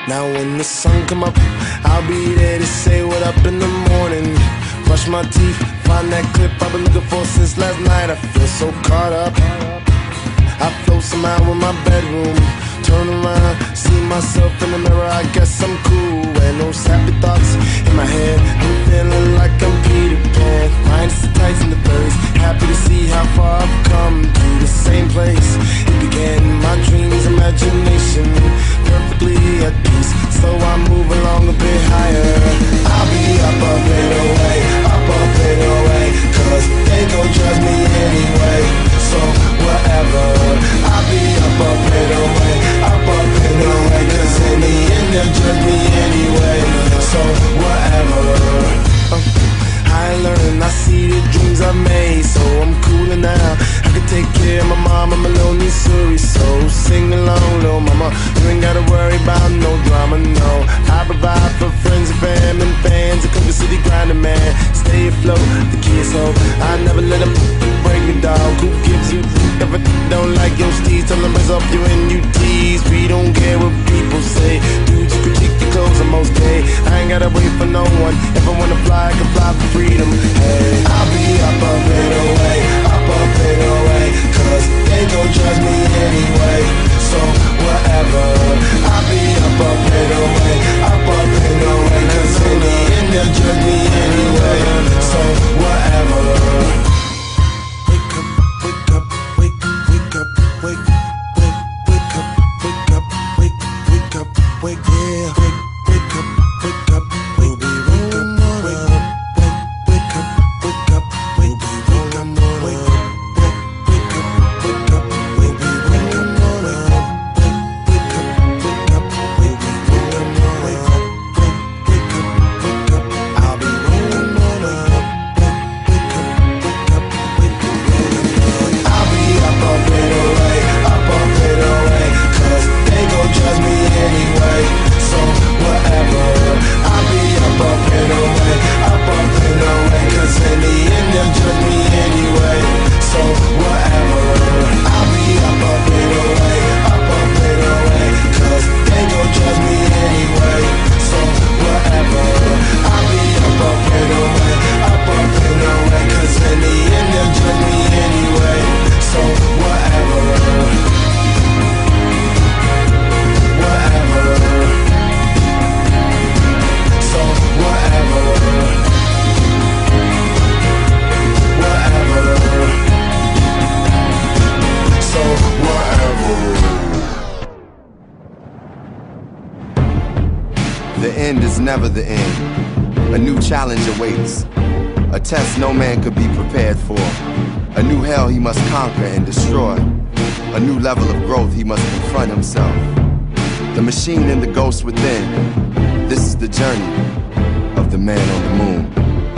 Now when the sun come up, I'll be there to say what up in the morning. Brush my teeth, find that clip I've been looking for since last night. I feel so caught up, I float somehow in my bedroom. Turn around, see myself in the mirror, I guess I'm cool. And those happy thoughts in my head, I'm feeling like I'm Peter Pan. Minus the tights and the birds, happy to see how far I've come to the same place. It began in my dreams, imagination, perfectly at peace. So I move along a bit higher. I'll be up and away, cause they gon' judge me anyway. So whatever, I'll be up and away, cause in the end they'll judge me anyway. So whatever. I learned, I see the dreams I made, so I'm cooler now. I can take care of my mom, I'm a lonely Surrey soul. Sing along, little mama, you ain't gotta worry about no drama, no. I provide for friends and fam and fans, a country city grinding man. Stay afloat, the kids hope, I never let them break me, dog. Who gives you if I don't like your steez? Tell them it's up you and you tease. We don't care what people say, dudes, you critique your clothes, I'm okay. I ain't gotta wait for no one, if I wanna fly, I can fly for freedom. Hey, I'll be up and away, cause they gon' judge me anyway. So whatever, I'll be up and away, cause in the end they'll judge me anyway. So whatever. Wake up, wake up, wake up, wake up, wake up, wake up, wake up, wake yeah, wake up, wake up, we'll be wake up, wake up. The end is never the end. A new challenge awaits. A test no man could be prepared for. A new hell he must conquer and destroy. A new level of growth he must confront himself. The machine and the ghost within. This is the journey of the man on the moon.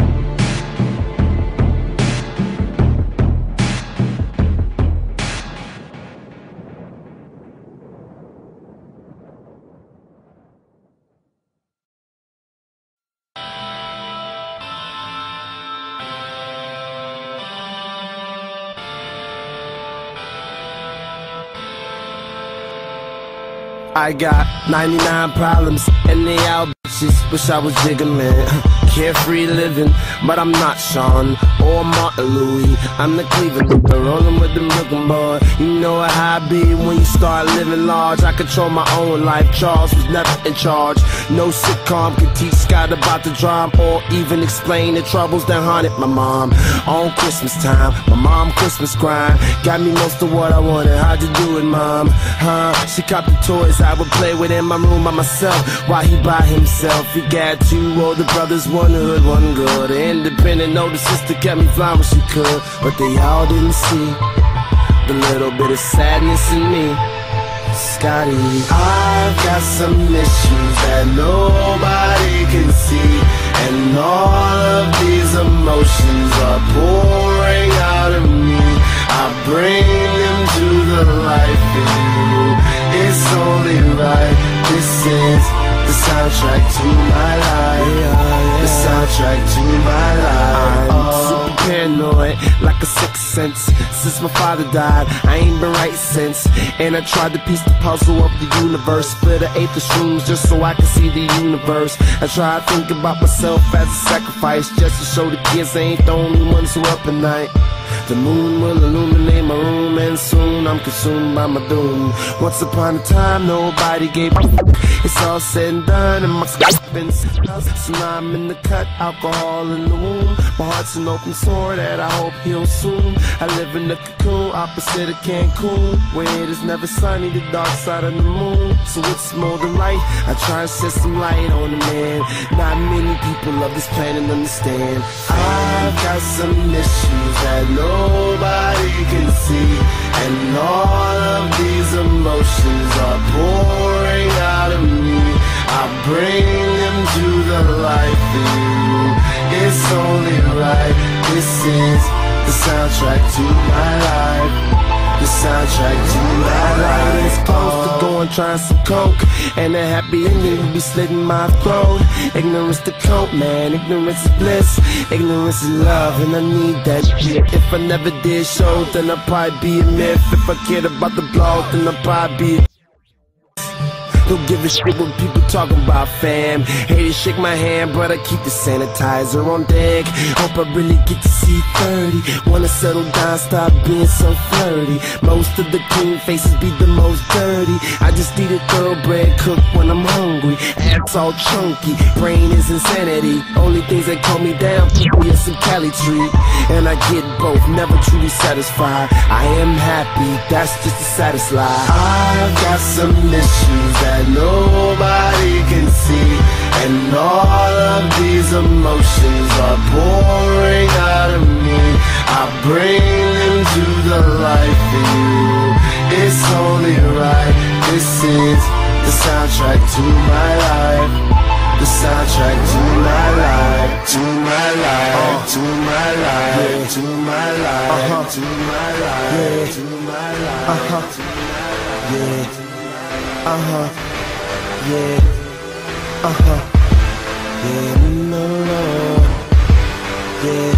I got 99 problems and they all bitches. Wish I was jiggling, carefree living, but I'm not Sean or Martin Louis. I'm the Cleveland, rolling with the Brooklyn boy. You know how I be when you start living large. I control my own life. Charles was never in charge. No sitcom could teach Scott about the drama or even explain the troubles that haunted my mom. On Christmas time, my mom Christmas grind got me most of what I wanted. How'd you do it, mom? She copped the toys I would play with in my room by myself while he by himself. He got two older brothers, one hood, one good. An independent older sister kept me flying when she could, but they all didn't see the little bit of sadness in me. Scotty, I've got some issues that nobody can see, and all of these emotions are pouring out of me. I bring them to the light for you. It's only right. This is the sound soundtrack to my life. The soundtrack to my life. I'm super paranoid, like a sixth sense. Since my father died, I ain't been right since. And I tried to piece the puzzle of the universe, split an eighth of shrooms just so I can see the universe. I try to think about myself as a sacrifice, just to show the kids I ain't the only ones who up at night. The moon will illuminate my room, and soon I'm consumed by my doom. Once upon a time, nobody gave a f. It's all said and done, and my been so now I'm in the cut, alcohol in the womb. My heart's an open sore that I hope heals soon. I live in the cocoon, opposite of Cancun, where it is never sunny, the dark side of the moon. So it's more than light, I try and set some light on the man. Not many people of this planet understand. I've got some issues that nobody can see, and all of these emotions are pouring out of me. I bring them to the light for you. It's only right. This is the soundtrack to my life. The soundtrack to my life. It's supposed to go and try some coke, and a happy ending will be slitting my throat. Ignorance the cope, man. Ignorance is bliss. Ignorance is love, and I need that shit. If I never did show, then I'd probably be a myth. If I cared about the blog, then I'd probably be don't give a shit what people talking about, fam. Haters shake my hand, but I keep the sanitizer on deck. Hope I really get to see 30. Wanna settle down, stop being so flirty. Most of the clean faces be the most dirty. I just eat a thoroughbred cook when I'm hungry. Ass all chunky, brain is insanity. Only things that calm me down, put me in some Cali tree. And I get both, never truly satisfied. I am happy, that's just the saddest lie. I've got some issues that nobody can see, and all of these emotions are pouring out of me. I bring them to the light for you. It's only right. This is the soundtrack to my life. The soundtrack to my life. To my life. To my life. To my life. To my life. To my life. Yeah. Yeah, yeah, no, yeah.